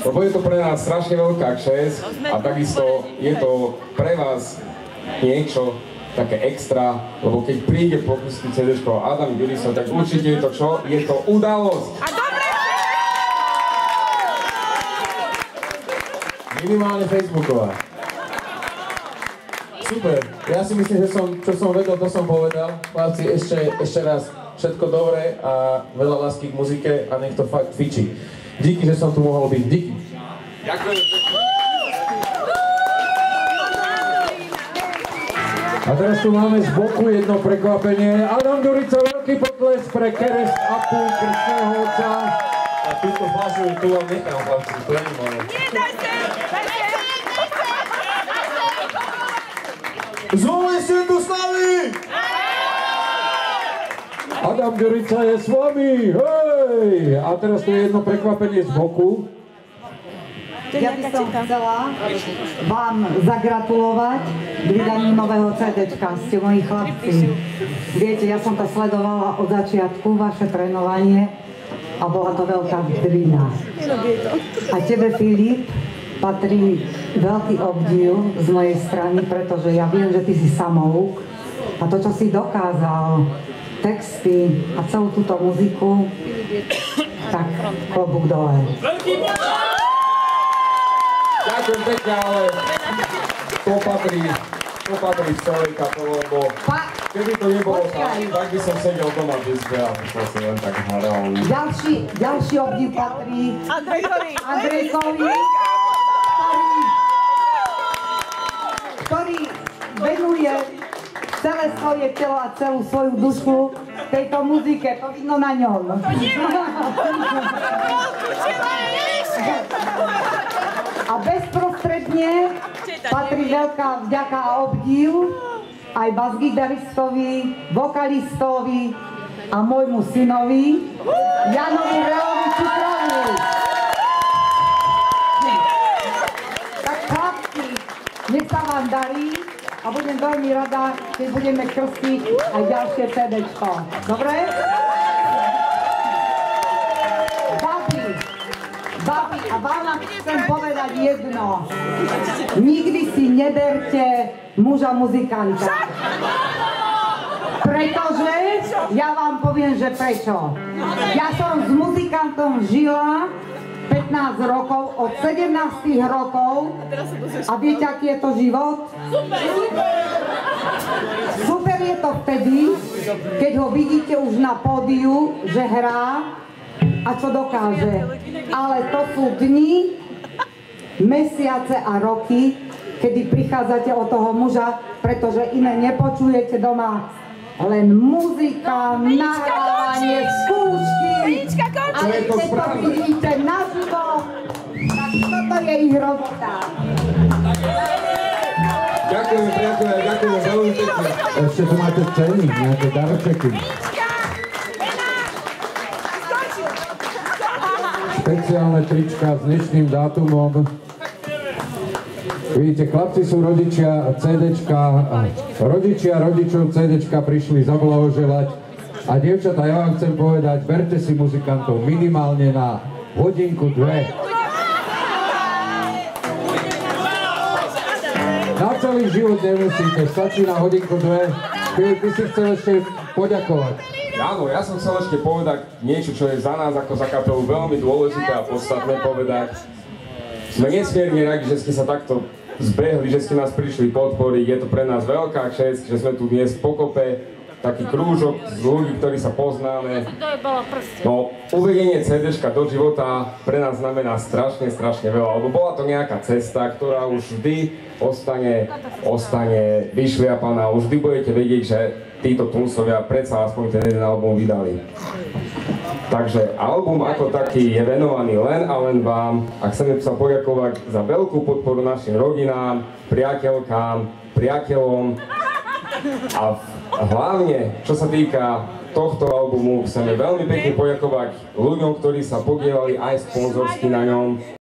lebo je to pre nás strašne veľká česť a takisto je to pre vás niečo také extra, lebo keď príde popustiť CD-čko Adam Gyuriso, tak určite je to čo? Je to udalosť! A dobre! Minimálne facebooková. Super, ja si myslím, že čo som vedel, to som povedal. Chlapci, ešte raz všetko dobré a veľa lásky k muzike a nech to fakt fičí. Díky, že som tu mohol byť, díky. Ďakujem. A teraz tu máme z boku jedno prekvapenie. Adam Gyuriso, veľký potlesk pre Kerest a púl krstného otca. A túto fľašu tu vám nechám, chlapci, to je moje. Zvolili ste tu s nami! Adam Gyuriso je s vami, hej! A teraz tu je jedno prekvapenie z boku. Ja by som chcela vám zagratulovať k vydaniu nového CD-čka. Ste moji chlapci. Viete, ja som to sledovala od začiatku, vaše trénovanie, a bola to veľká vdvina. A tebe, Filip, patrí veľký obdiv z mojej strany, pretože ja viem, že ty si samouk. A to, čo si dokázal, texty a celú túto muziku, tak klobúk dole. Ďakujem pekne, ale to patrí v celej kapele, lebo keby to nebolo tak by som sedel doma v izbe a pošla si len tak hral. Ďalší obdiv patrí Andrejkovi, ktorý venuje celé svoje telo a celú svoju dušu tejto muzike. To vidno na ňom. A bezprostredne patrí veľká vďaka a obdiv aj basgitaristovi, vokalistovi a môjmu synovi Janovi Reovi Čutrovi. Tak chlapci, nech sa vám darí a budem veľmi rada, keď budeme krstiť aj ďalšie CD-čko. Dobre? Babi, a vám chcem povedať jedno. Nikdy si neberte muža muzikanta. Pretože, ja vám poviem, že prečo. Ja som s muzikantom žila 15 rokov, od 17 rokov. A viete, aký je to život? Super je to vtedy, keď ho vidíte už na pódiu, že hrá a čo dokáže. Ale to sú dni, mesiace a roky, kedy prichádzate od toho muža, pretože iné nepočujete doma. Len muzika, nahrávanie, skúšky. A keď to vidíte naživo, tak toto je ich robota. Ďakujem, priatelia, ďakujem veľmi pekne. Ešte tu máte ceny, nejaké darčeky. Špeciálne trička s dnešným dátumom. Vidíte, chlapci sú rodičia CDčka, rodičia rodičov CDčka prišli zablahoželať. A dievčatá, ja vám chcem povedať, berte si muzikantov minimálne na hodinku, dve. Na celý život nemusíte, stačí na hodinku, dve. Ty si chcel ešte poďakovať. Áno, ja som chcel ešte povedať niečo, čo je za nás ako za kapelu veľmi dôležité a podstatné povedať. Sme nesmierne radi, že ste sa takto zbehli, že ste nás prišli podporiť. Je to pre nás veľká česť, že sme tu dnes pokope, taký krúžok z ľudí, ktorí sa poznáme. No, uvedenie CD-čka do života pre nás znamená strašne veľa, lebo bola to nejaká cesta, ktorá už vždy ostane vyšliapaná. Už vždy budete vedieť, že títo Tunsovia predsa aspoň ten jeden album vydali. Takže album ako taký je venovaný len a len vám a chceme sa poďakovať za veľkú podporu našim rodinám, priateľkám, priateľom a hlavne, čo sa týka tohto albumu, chceme veľmi pekne poďakovať ľuďom, ktorí sa podielali aj sponzorsky na ňom.